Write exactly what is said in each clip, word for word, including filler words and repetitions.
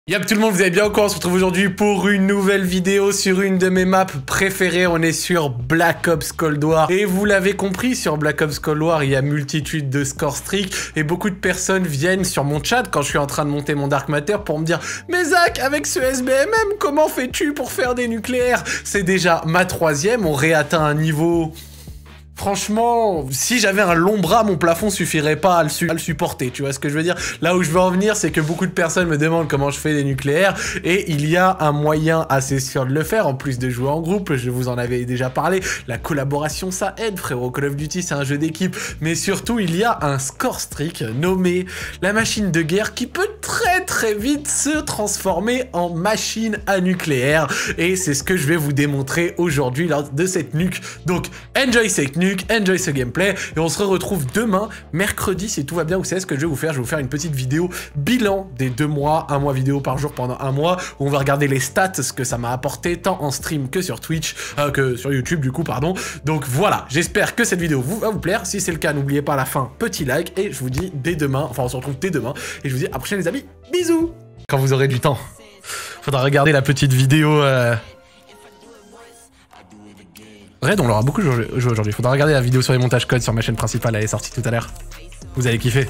Yep tout le monde, vous allez bien ou quoi? On se retrouve aujourd'hui pour une nouvelle vidéo sur une de mes maps préférées. On est sur Black Ops Cold War. Et vous l'avez compris, sur Black Ops Cold War, il y a multitude de score streaks. Et beaucoup de personnes viennent sur mon chat quand je suis en train de monter mon Dark Matter pour me dire « Mais Zach, avec ce S B M M, comment fais-tu pour faire des nucléaires ?» C'est déjà ma troisième, on réatteint un niveau... Franchement, si j'avais un long bras, mon plafond suffirait pas à le, su à le supporter, tu vois ce que je veux dire? Là où je veux en venir, c'est que beaucoup de personnes me demandent comment je fais des nucléaires, et il y a un moyen assez sûr de le faire, en plus de jouer en groupe, je vous en avais déjà parlé, la collaboration ça aide, frérot, Call of Duty c'est un jeu d'équipe, mais surtout il y a un score streak nommé la machine de guerre qui peut très très vite se transformer en machine à nucléaire, et c'est ce que je vais vous démontrer aujourd'hui lors de cette nuque. Donc, enjoy cette nuque, enjoy ce gameplay, et on se retrouve demain, mercredi, si tout va bien. Vous savez ce que je vais vous faire? Je vais vous faire une petite vidéo bilan des deux mois, un mois vidéo par jour pendant un mois, où on va regarder les stats, ce que ça m'a apporté, tant en stream que sur Twitch, euh, que sur YouTube du coup, pardon. Donc voilà, j'espère que cette vidéo vous, va vous plaire. Si c'est le cas, n'oubliez pas à la fin, petit like, et je vous dis dès demain, enfin on se retrouve dès demain, et je vous dis à la prochaine les amis, bisous! Quand vous aurez du temps, faudra regarder la petite vidéo... Euh... Red, on l'aura beaucoup joué aujourd'hui. Faudra regarder la vidéo sur les montages codes sur ma chaîne principale, elle est sortie tout à l'heure. Vous allez kiffer.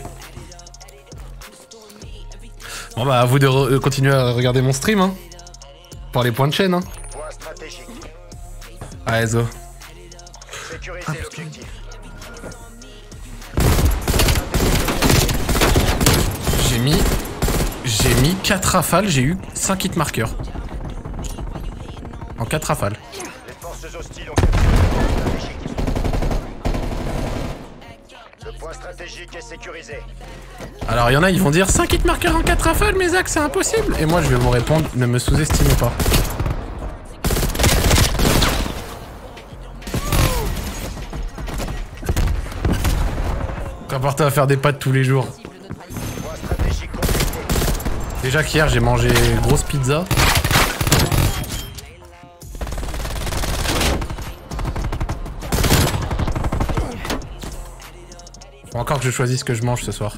Bon bah, à vous de continuer à regarder mon stream, hein. Pour les points de chaîne, hein. Ah, Ezo. Ah, j'ai mis... J'ai mis quatre rafales, j'ai eu cinq hit marqueurs. En quatre rafales. Stratégique et sécurisé. Alors il y en a, ils vont dire cinq hit marqueurs en quatre rafales, mais Zach, c'est impossible. Et moi je vais vous répondre, ne me sous-estimez pas. Qu'importe à faire des pâtes tous les jours. Déjà qu'hier j'ai mangé grosse pizza. Faut encore que je choisisse ce que je mange ce soir.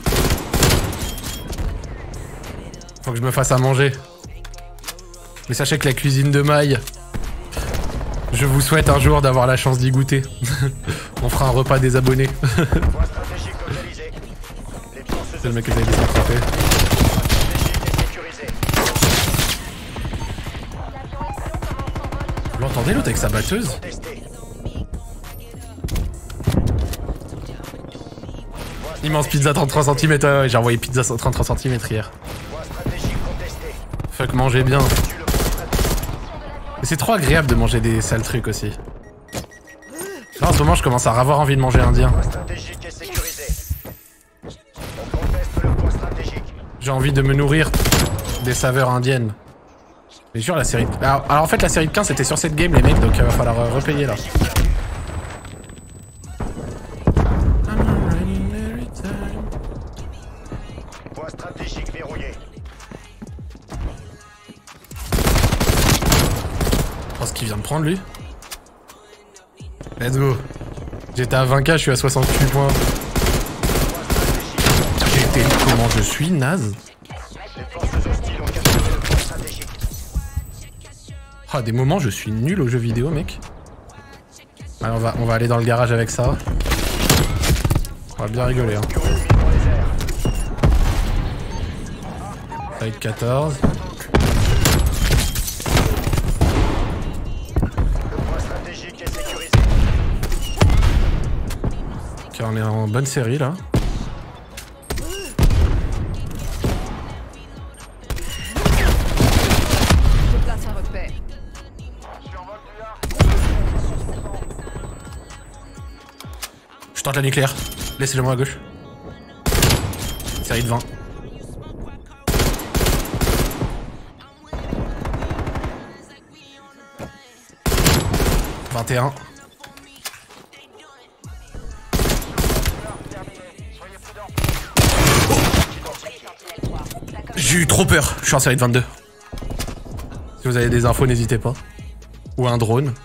Faut que je me fasse à manger. Mais sachez que la cuisine de Maï, je vous souhaite un jour d'avoir la chance d'y goûter. On fera un repas des abonnés. C'est le mec que j'avais déjà attrapé. Vous l'entendez l'autre avec sa batteuse? Immense pizza trente-trois centimètres, ouais, j'ai envoyé pizza trente-trois centimètres hier. Fuck, manger bien. Mais c'est trop agréable de manger des sales trucs aussi. Là, en ce moment, je commence à avoir envie de manger indien. J'ai envie de me nourrir des saveurs indiennes. Mais jure, la série... Alors, alors en fait, la série de quinze, c'était sur cette game, les mecs, donc il euh, va falloir euh, repayer, là. Ce qu'il vient de prendre lui. Let's go. J'étais à vingt K, je suis à soixante-huit points. J'étais... Comment je suis naze. Ah, des moments je suis nul aux jeux vidéo, mec. Allez, on va, on va aller dans le garage avec ça. On va bien rigoler, hein. Avec quatorze. Ok, on est en bonne série là. Je tente la nucléaire. Laissez-le moi à gauche. Série de vingt. vingt et un. J'ai eu trop peur, je suis en série de vingt-deux. Si vous avez des infos, n'hésitez pas. Ou un drone.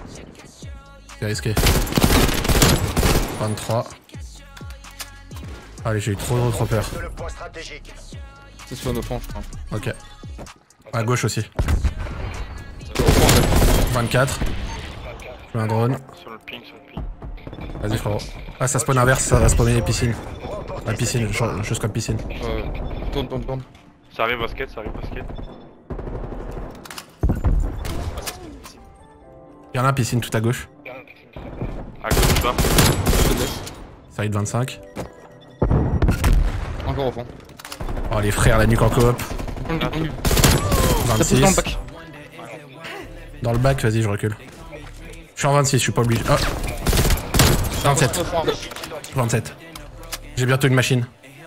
C'est risqué. vingt-trois. Allez, j'ai eu trop trop peur. C'est sur nos flancs, je crois. Ok. À gauche aussi. vingt-quatre. Je mets un drone. Sur le ping, sur le ping. Vas-y frérot. Ah ça spawn inverse, ça va spawner les piscines. La piscine, juste comme piscine. Euh, tourne, tourne, tourne. Ça arrive au skate, ça arrive au skate. Y'en a un piscine tout à gauche. À gauche du bas. Je te laisse. Side vingt-cinq. Encore au fond. Oh les frères, la nuque en coop. vingt-six. Dans le bac. Dans le bac, vas-y, je recule. Je suis en vingt-six, je suis pas obligé. Oh. vingt-sept. vingt-sept. J'ai bientôt une machine.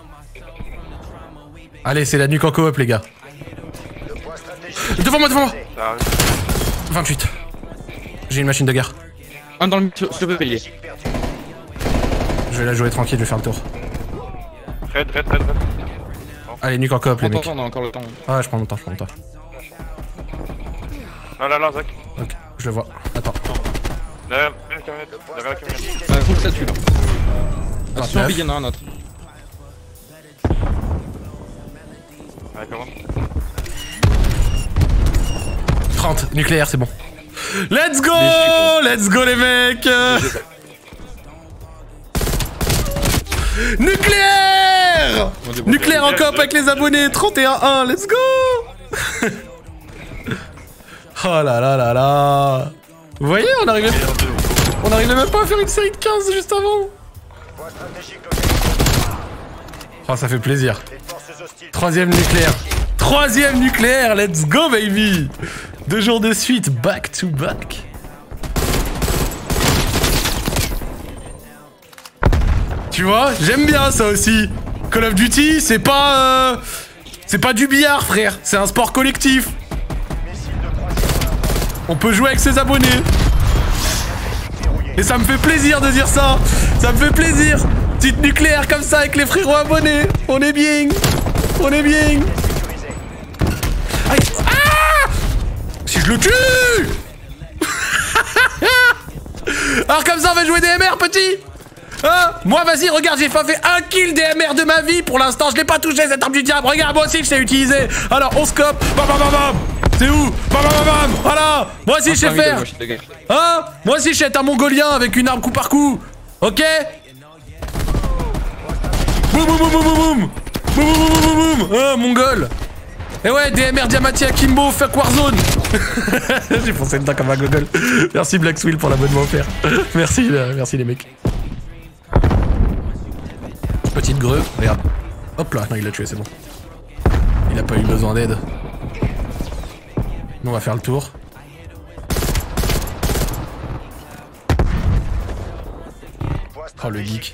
Allez, c'est la nuque en coop, les gars. Devant moi, devant moi. Ça arrive. vingt-huit. J'ai une machine de guerre. Un dans le... Je peux payer. Je vais la jouer tranquille, je vais faire le tour. Red, red, red, red. Allez, nuque en coop, les mecs. On a encore le temps. Ah, je prends mon temps, je prends mon temps. Non, là, là, Zach. Ok, je le vois. Attends. Derrière la camionnette. Derrière la camionnette. Euh, faut que ça tue là. Attention, vingt-neuf. il y en a un autre. Ouais, comment? trente. Nucléaire, c'est bon. Let's go! Let's go, les mecs! Nucléaire! Nucléaire en coop avec les abonnés, trente et un un, let's go! Oh là là là là! Vous voyez, on arrivait, on arrivait même pas à faire une série de quinze juste avant! Oh, ça fait plaisir. Troisième nucléaire. Troisième nucléaire, let's go baby! Deux jours de suite, back to back. Tu vois, j'aime bien ça aussi. Call of Duty, c'est pas... Euh, c'est pas du billard, frère. C'est un sport collectif. On peut jouer avec ses abonnés. Et ça me fait plaisir de dire ça. Ça me fait plaisir. Petite nucléaire comme ça avec les frérots abonnés. On est bien. On est bien. Aïe. Ah! Si je le tue. Alors comme ça, on va jouer des M R, petit. Hein? Moi, vas-y, regarde, j'ai pas fait un kill D M R de ma vie pour l'instant. Je l'ai pas touché, cette arme du diable. Regarde, moi aussi, je l'ai utilisé. Alors, on scope. Bam, bam, bam, bam. C'est où? Bam, bam, bam, bam. Voilà. Moi aussi, je sais faire. Hein? Moi aussi, je sais être un mongolien avec une arme coup par coup. Ok? Boum, boum, boum, boum, boum, boum. Boum, boum, boum, boum, boum. Hein, mongol. Et ouais, D M R Diamati Akimbo, fuck Warzone. J'ai foncé dedans comme un gogol. Merci Black Swill pour l'abonnement offert. Merci, euh, merci les mecs. Petite greu, regarde. Hop là, non, il l'a tué, c'est bon. Il a pas eu besoin d'aide. Nous, on va faire le tour. Oh, le geek.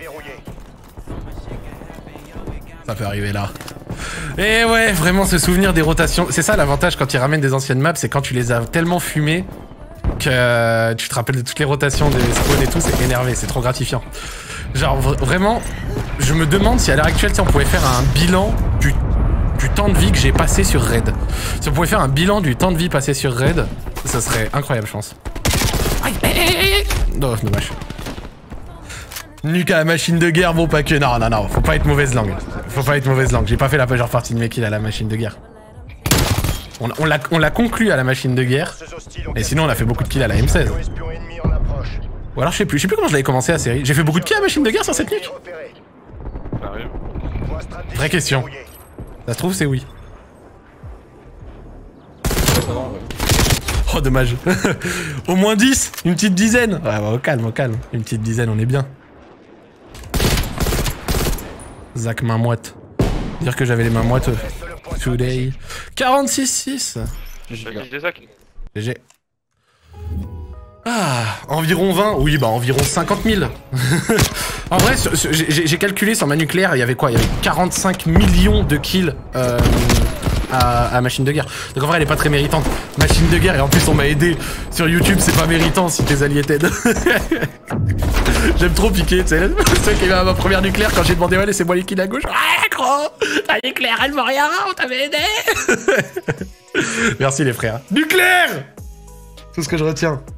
Ça peut arriver là. Et ouais, vraiment ce souvenir des rotations. C'est ça l'avantage quand ils ramènent des anciennes maps, c'est quand tu les as tellement fumées que euh, tu te rappelles de toutes les rotations des spawns et tout, c'est énervé, c'est trop gratifiant. Genre vr vraiment, je me demande si à l'heure actuelle, si on pouvait faire un bilan du, du temps de vie que j'ai passé sur Raid. Si on pouvait faire un bilan du temps de vie passé sur Raid, ça serait incroyable, je pense. Aïe, aïe, aïe, aïe. Non, dommage. Nuque à la machine de guerre, bon pas que... Non, non, non, faut pas être mauvaise langue. Faut pas être mauvaise langue. J'ai pas fait la majeure partie de mes kills à la machine de guerre. On, on l'a conclu à la machine de guerre. Et sinon, on a fait beaucoup de kills à la M seize. Ou alors, je sais plus. Je sais plus comment je l'avais commencé la série. J'ai fait beaucoup de kills à la machine de guerre sur cette nuque. Vraie question. Ça se trouve, c'est oui. Oh, dommage. Au moins dix. Une petite dizaine. Ouais, bah, au calme, au calme. Une petite dizaine, on est bien. Zach main moite. Dire que j'avais les mains moites. Today. quarante-six six. G G. Ah, environ vingt. Oui, bah environ cinquante mille. En vrai, j'ai calculé sur ma nucléaire, il y avait quoi? Il y avait quarante-cinq millions de kills euh, à, à machine de guerre. Donc en vrai, elle est pas très méritante. Machine de guerre, et en plus on m'a aidé. Sur YouTube, c'est pas méritant si tes alliés t'aident. J'aime trop piquer, tu sais. C'est qui à ma première nucléaire quand j'ai demandé, ouais, c'est moi les kills à gauche. Ouais, gros, ta nucléaire, elle vaut rien, on t'avait aidé. Merci les frères. Nucléaire! Tout ce que je retiens.